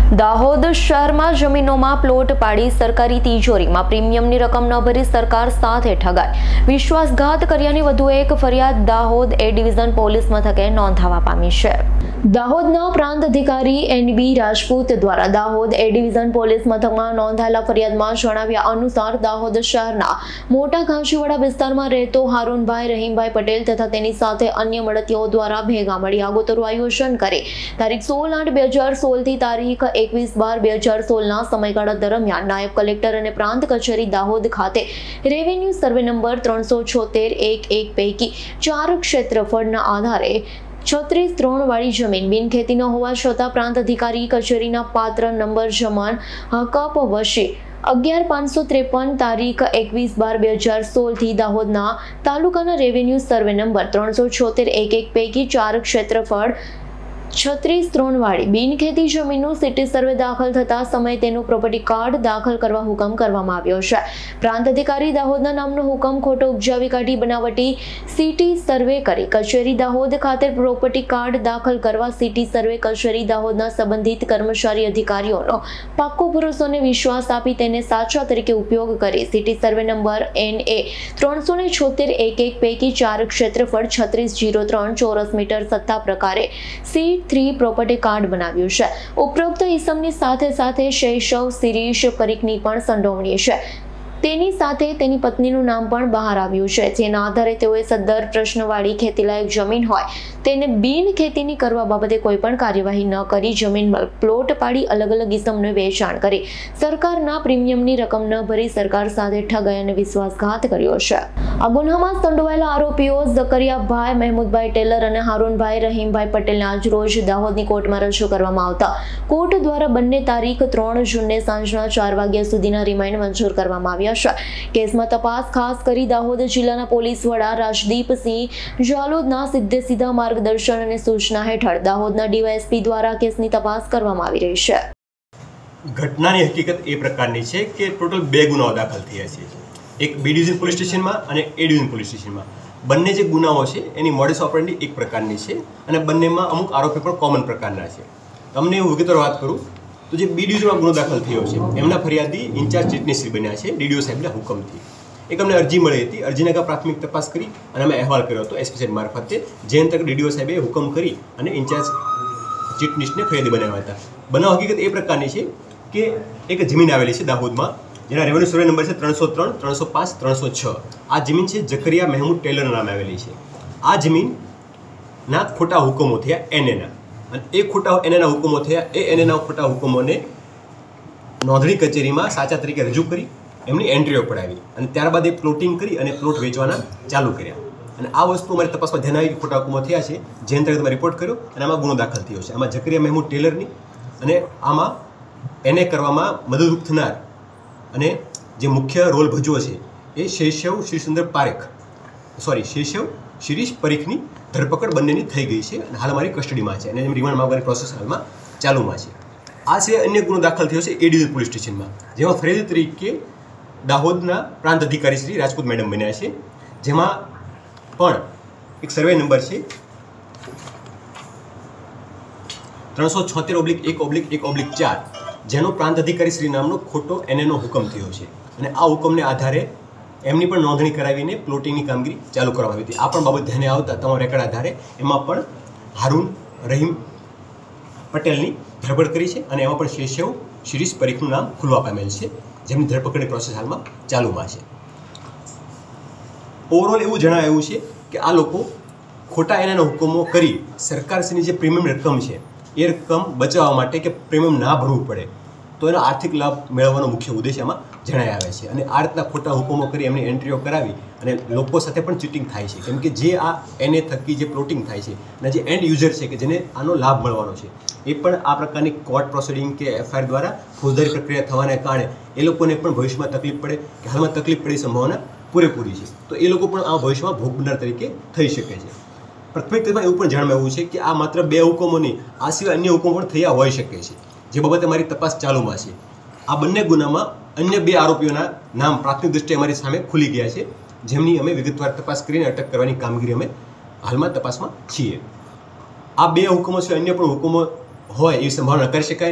દાહોદ શહેરમાં જમીનોમાં પ્લોટ પાડી સરકારી તિજોરીમાં પ્રીમિયમની રકમ ન ભરી સરકાર સાથે ઠગાઈ, વિશ્વાસઘાત કર્યાની વધુ એક ફરિયાદ દાહોદ એ ડિવિઝન પોલીસ મથકે નોંધાવા પામી છે। દાહોદના પ્રાંત અધિકારી એનબી રાજપૂત દ્વારા દાહોદ એ ડિવિઝન પોલીસ મથકમાં નોંધાયેલા ફરિયાદમાં જણાવ્યા અનુસાર દાહોદ શહેરના મોટા ઘાંચીવાડા વિસ્તારમાં રહેતો હારૂનભાઈ રહીમભાઈ પટેલ તથા તેની સાથે અન્ય મળતીઓ દ્વારા ભેગા મળી આગોતરું આયોજન કરી તારીખ 16/8/2016 થી તારીખ 21/12/2016 સમયગાળા દરમિયાન નાયબ કલેક્ટર અને પ્રાંત કચેરી દાહોદ ખાતે રેવન્યુ સર્વે નંબર 376-11 પૈકી 4 ક્ષેત્રફળના આધારે 36-3 વાળી જમીન બિનખેતી ન હોવા છતાં પ્રાંત અધિકારી કચેરીના પાત્ર નંબર જમાન હકપ વશે 11,553 તારીખ 21/12/2016 થી દાહોદના તાલુકાના રેવન્યુ સર્વે નંબર 376-11 પૈકી 4 ક્ષેત્રફળ 36-3 વાળી બિનખેતી જમીનનું સિટી સર્વે દાખલ થતા સમયે તેનું પ્રોપર્ટી કાર્ડ દાખલ કરવા હુકમ કરવામાં આવ્યો છે। પ્રાંત અધિકારી દાહોદના નામનો હુકમ ખોટો ઉપજાવી કાઢી બનાવટી સિટી સર્વે કરી કચેરી દાહોદ ખાતે પ્રોપર્ટી કાર્ડ દાખલ કરવા સિટી સર્વે કચેરી દાહોદના સંબંધિત કર્મચારી અધિકારીઓનો પાક્કો ભરોસોને વિશ્વાસ આપી તેને સાચા તરીકે ઉપયોગ કરી સિટી સર્વે નંબર NA 376-11 પૈકી 4 ક્ષેત્રફળ 3603 ચોરસ મીટર સત્તા પ્રકારે C3 પ્રોપર્ટી કાર્ડ બનાવ્યું છે। ઉપરોક્ત ઇસમની સાથે સાથે શૈશવ શિરીષ પરીખની પણ સંડોવણી છે। તેની સાથે તેની પત્નીનું નામ પણ બહાર આવ્યું છે, જેના આધારે તેઓએ સદ્દર પ્રશ્નવાળી ખેતીલાયક જમીન હોય તેને બિન ખેતીની કરવા બાબતે કોઈ પણ કાર્યવાહી ન કરી જમીન પ્લોટ પાડી અલગ અલગ ઇસમને વેચાણ કરી સરકારના પ્રીમિયમની રકમ ન ભરી સરકાર સાથે ઠગાઈ અને વિશ્વાસઘાત કર્યો છે। આ ગુનામાં સંડોવાયેલા આરોપીઓ ઝકરિયાભાઈ મહેમૂદભાઈ ટેલર અને હારૂનભાઈ રહીમભાઈ પટેલને આજ રોજ દાહોદની કોર્ટમાં રજૂ કરવામાં આવતા કોર્ટ દ્વારા બંને તારીખ 3 જૂનને સાંજના 4 વાગ્યા સુધીના રિમાન્ડ મંજૂર કરવામાં આવ્યા। કેસમાં તપાસ ખાસ કરી દાહોદ જિલ્લાના પોલીસ વડા રાજદીપસિંહ જાલોદના સીધે માર્ગદર્શન અને સૂચના હેઠળ દાહોદના ડીવાયએસપી દ્વારા કેસની તપાસ કરવામાં આવી રહી છે। ઘટનાની હકીકત એ પ્રકારની છે કે ટોટલ 2 ગુનાઓ દાખલ થયા છે, એક બી ડિવિઝન પોલીસ સ્ટેશનમાં અને એ ડિવિઝન પોલીસ સ્ટેશનમાં। બંને જે ગુનાઓ છે એની મોડસ ઓપરેન્ડી એક પ્રકારની છે અને બંનેમાં અમુક આરોપી પણ કોમન પ્રકારના છે। તમને હું વિગતવાર વાત કરું તો જે બી ડિવિઝનમાં ગુનો દાખલ થયો છે એમના ફરિયાદી ઇન્ચાર્જ ચીટનીશ્રી બન્યા છે ડીડીઓ સાહેબના હુકમથી। એક અમને અરજી મળી હતી, અરજીને પ્રાથમિક તપાસ કરી અને અમે અહેવાલ કર્યો હતો એસપી સાહેબ મારફતે, જે અંતર્ગત ડીડીઓ સાહેબે હુકમ કરી અને ઇન્ચાર્જ ચીટનીશને ફરિયાદી બનાવ્યા હતા। બનાવ હકીકત એ પ્રકારની છે કે એક જમીન આવેલી છે દાહોદમાં જેના રેવન્યુ સર્વે નંબર છે 303, 305, 306। આ જમીન છે ઝકરિયા મહેમૂદ ટેલરના નામે આવેલી છે। આ જમીનના ખોટા હુકમો થયા NAના અને એ ખોટા NAના હુકમો થયા એ NAના ખોટા હુકમોને નોંધણી કચેરીમાં સાચા તરીકે રજૂ કરી એમની એન્ટ્રીઓ પડાવી અને ત્યારબાદ એ પ્લોટિંગ કરી અને પ્લોટ વેચવાના ચાલુ કર્યા। અને આ વસ્તુ અમારી તપાસમાં ધ્યાન આવી ખોટા હુકમો થયા છે, જે અંતર્ગત અમે રિપોર્ટ કર્યો અને આમાં ગુનો દાખલ થયો છે। આમાં ઝકરિયા મહેમૂદ ટેલરની અને આમાં એને કરવામાં મદદરૂપ થનાર અને જે મુખ્ય રોલ ભજવો છે એ શૈશવ શિરીષ પરીખની ધરપકડ બંનેની થઈ ગઈ છે અને હાલ અમારી કસ્ટડીમાં છે અને રિમાન્ડ માંગવાની પ્રોસેસ હાલમાં ચાલુમાં છે। આ સિવાય અન્ય ગુનો દાખલ થયો છે એ ડિવિઝન પોલીસ સ્ટેશનમાં, જેમાં ફરિયાદી તરીકે દાહોદના પ્રાંત અધિકારી શ્રી રાજપૂત મેડમ બન્યા છે, જેમાં પણ એક સર્વે નંબર છે 376/1/1/4 જેનો પ્રાંત અધિકારી શ્રી નામનો ખોટો NAનો હુકમ થયો છે અને આ હુકમને આધારે એમની પણ નોંધણી કરાવીને પ્લોટિંગની કામગીરી ચાલુ કરવામાં આવી હતી। આ પણ બાબત ધ્યાને આવતા તમામ રેકર્ડ આધારે એમાં પણ હારૂન રહીમ પટેલની ધરપકડ કરી છે અને એમાં પણ શૈશવ શિરીષ પરીખનું નામ ખુલવા પામેલ છે, જેમની ધરપકડની પ્રોસેસ હાલમાં ચાલુમાં છે। ઓવરઓલ એવું જણાવ્યું છે કે આ લોકો ખોટા NAના હુકમો કરી સરકારશ્રીની જે પ્રીમિયમ રકમ છે એ રકમ બચાવવા માટે કે પ્રીમિયમ ના ભરવું પડે તો એનો આર્થિક લાભ મેળવવાનો મુખ્ય ઉદ્દેશ એમાં જણાઈ આવે છે। અને આ રીતના ખોટા હુકમો કરી એમની એન્ટ્રીઓ કરાવી અને લોકો સાથે પણ ચીટિંગ થાય છે, કેમ કે જે આ NA થકી જે પ્લોટિંગ થાય છે અને જે એન્ડ યુઝર છે કે જેને આનો લાભ મળવાનો છે એ પણ આ પ્રકારની કોર્ટ પ્રોસિડિંગ કે FIR દ્વારા ફોજદારી પ્રક્રિયા થવાને કારણે એ લોકોને પણ ભવિષ્યમાં તકલીફ પડે કે હાલમાં તકલીફ પડવાની સંભાવના પૂરેપૂરી છે, તો એ લોકો પણ આ ભવિષ્યમાં ભોગ બનનાર તરીકે થઈ શકે છે। પ્રાથમિક તપાસમાં એવું પણ જાણવા આવ્યું છે કે આ માત્ર 2 હુકમોની આ સિવાય અન્ય હુકમો પણ થયા હોઈ શકે છે, જે બાબતે અમારી તપાસ ચાલુમાં છે। આ બંને ગુનામાં અન્ય 2 આરોપીઓના નામ પ્રાથમિક દ્રષ્ટિએ અમારી સામે ખુલી ગયા છે, જેમની અમે વિગતવાર તપાસ કરીને અટક કરવાની કામગીરી અમે હાલમાં તપાસમાં છીએ। આ 2 હુકમો છે, અન્ય પણ હુકમો હોય એવી સંભાવના કરી શકાય નહીં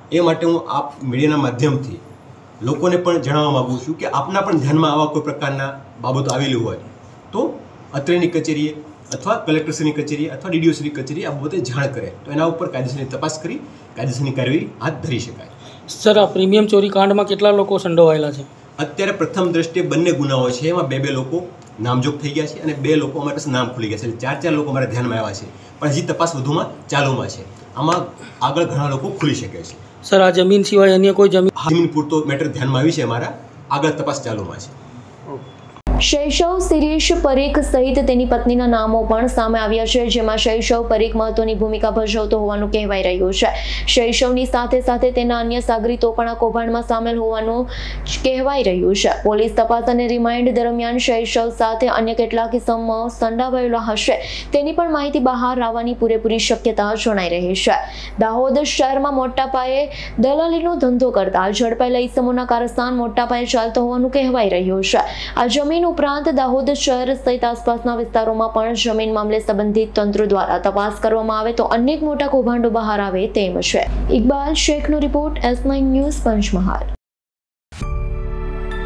એ માટે હું આપ મીડિયાના માધ્યમથી લોકોને પણ જણાવવા માગું છું કે આપના પણ ધ્યાનમાં આવા કોઈ પ્રકારના બાબતો આવેલી હોય તો અત્રેની કચેરીએ અથવા કલેક્ટરશ્રીની કચેરીએ અથવા ડીડીઓશ્રીની કચેરીએ આ બાબતે જાણ કરે તો એના ઉપર કાયદેસરની તપાસ કરી કાયદેસરની કાર્યવાહી હાથ ધરી શકાય. સર, આ પ્રીમિયમ ચોરી કાંડમાં કેટલા લોકો સંડોવાયેલા છે? અત્યારે પ્રથમ દ્રષ્ટિએ બંને ગુનાઓ છે એમાં બે લોકો નામજોગ થઈ ગયા છે અને 2 લોકો અમારી પાસે નામ ખુલી ગયા છે, એટલે 4 લોકો અમારા ધ્યાનમાં આવ્યા છે, પણ હજી તપાસ વધુમાં ચાલુમાં છે. આમાં આગળ ઘણા લોકો ખુલી શકે છે. સર, આ જમીન સિવાય અન્ય કોઈ જમીન પૂરતો મેટર ધ્યાનમાં આવી છે અમારા, આગળ તપાસ ચાલુમાં છે. શૈશવ શિરીષ પરીખ સહિત તેની પત્નીના નામો પણ સામે આવ્યા છે, જેમાં શૈશવ પરીખ મહત્વની ભૂમિકા ભજવતો હોવાનું કહેવાઈ રહ્યું છે. શૈશવની સાથે સાથે તેના અન્ય સાગરીતો પણ આ કૌભાંડમાં સામેલ હોવાનું કહેવાઈ રહ્યું છે. પોલીસ તપાસ અને રિમાન્ડ દરમિયાન શૈશવ સાથે અન્ય કેટલાક કિસ્સાઓ સંડોવાયેલા હશે તેની પણ માહિતી બહાર આવવાની પૂરેપૂરી શક્યતા જણાઈ રહી છે. દાહોદ શહેરમાં મોટા પાયે દલાલીનો ધંધો કરતા ઝડપાયેલા ઇસમોના કારસ્તાન મોટા પાયે ચાલતો હોવાનું કહેવાય રહ્યું છે. આ જમીન ઉપરાંત દાહોદ શહેર સહિત આસપાસના વિસ્તારોમાં પણ જમીન મામલે સંબંધિત તંત્ર દ્વારા તપાસ કરવામાં આવે તો અનેક મોટા કૌભાંડો બહાર આવે તેમ છે. ઇકબાલ શેખનો રિપોર્ટ, S9 ન્યૂઝ, પંચમહાલ.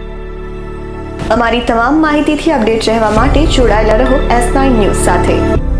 અમારી તમામ માહિતીથી અપડેટ રહેવા માટે જોડાયેલા રહો S9 ન્યૂઝ સાથે.